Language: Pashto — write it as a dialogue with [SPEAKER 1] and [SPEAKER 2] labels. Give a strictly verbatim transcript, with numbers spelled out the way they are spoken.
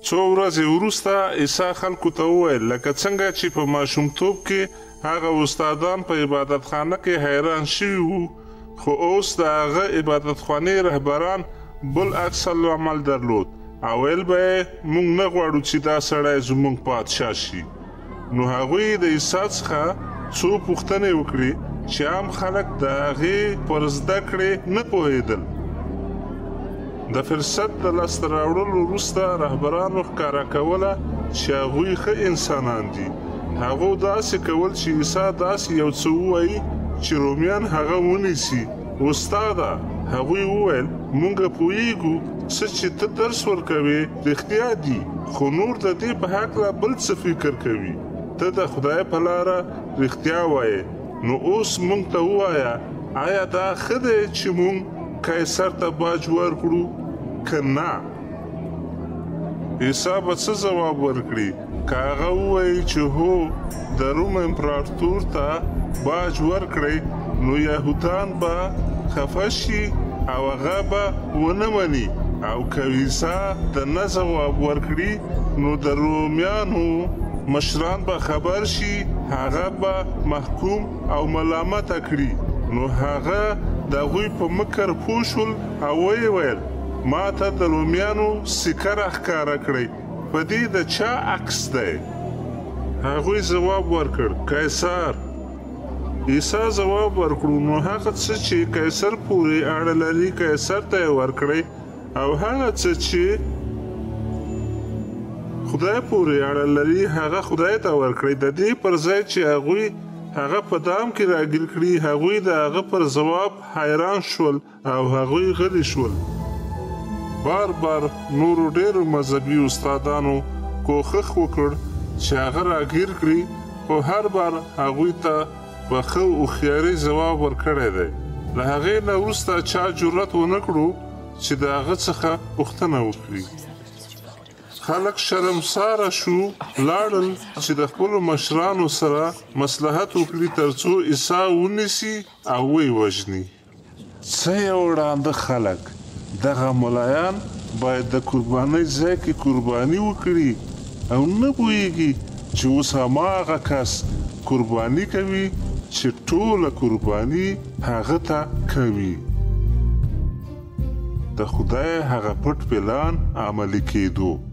[SPEAKER 1] څو ورځې وروسته عیسی خلکو ته وویل لکه څنګه چې په ماشومتوب کې هغه استادان په عبادتخانه کې حیران شوي وو، خو اوس د هغه عبادتخانې رهبران بل عکس العمل درلود او ویل به یې موږ نه غواړو چې دا سړی زموږ پادشاه شي. نو هغوی د عیسی څخه څو پوښتنې وکړې چې عام خلک د هغې پر زده کړې نه پوهېدل. د فرصت د لاسته راوړلو وروسته رهبرانو ښکاره کوله چې هغوی ښه انسانان دي. هغو داسې کول چې عیسی داسې یو څه ووایي چې رومیان هغه ونیسي. استاده، هغوی وویل موږ پوهیږو څه چې ته درس ورکوې رښتیا دي، خو نور د دې په هکله بل څه فکر کوي. ته د خدای په لاره رښتیا وایې. نو اوس موږ ته ووایه آیا دا ښه دی چې موږ قیصر ته باج ورکړو که نه؟ عیسی به څه ځواب ورکړي که هغه ووایي چې هو د روم امپراتور ته باج ورکړئ، نو یهودان به خفه شي او هغه به ونه مني، او که عیسی د نه ځواب ورکړي نو د رومیانو مشران به خبر شي، هغه به محکوم او ملامته کړي. نو هغه د هغوی په مکر پوه شول او ویې ویل ما ته د رومیانو سکه راښکاره کړئ، په دې د چا عکس دی؟ هغوی ځواب ورکړ قیصر. عیسی ځواب ورکړو نو هغه څه چې قیصر پورې اړه لري قیصر ته یې ورکړئ، او هغه څه چې خدای پورې اړه لري هغه خدای ته ورکړئ. د دې پر ځای چې هغوی هغه په دام کې راګیر کړي، هغوی د هغه پر ځواب حیران شول او هغوی غلي شول. بار بار نورو ډېرو مذهبي استادانو کوښښ وکړ چې هغه راګیر کړي، خو هر بار هغوی ته په ښه هوښیارۍ ځواب ورکړی دی. له هغې نه وروسته چا جرأت ونه کړو چې د هغه څخه پوښتنه وکړي. خلک شرمساره شو، لاړل چې د خپلو مشرانو سره مصلحت وکړي تر څو عیسی ونیسي او ویې وژني. څه یو ړانده خلک! دغه ملایان باید د قربانۍ ځای کې قرباني وکړي او نه پوهېږي چې اوس هماغه کس قرباني کوي چې ټوله قرباني هغه ته کوي. د خدای هغه پټ پلان عملي کېدو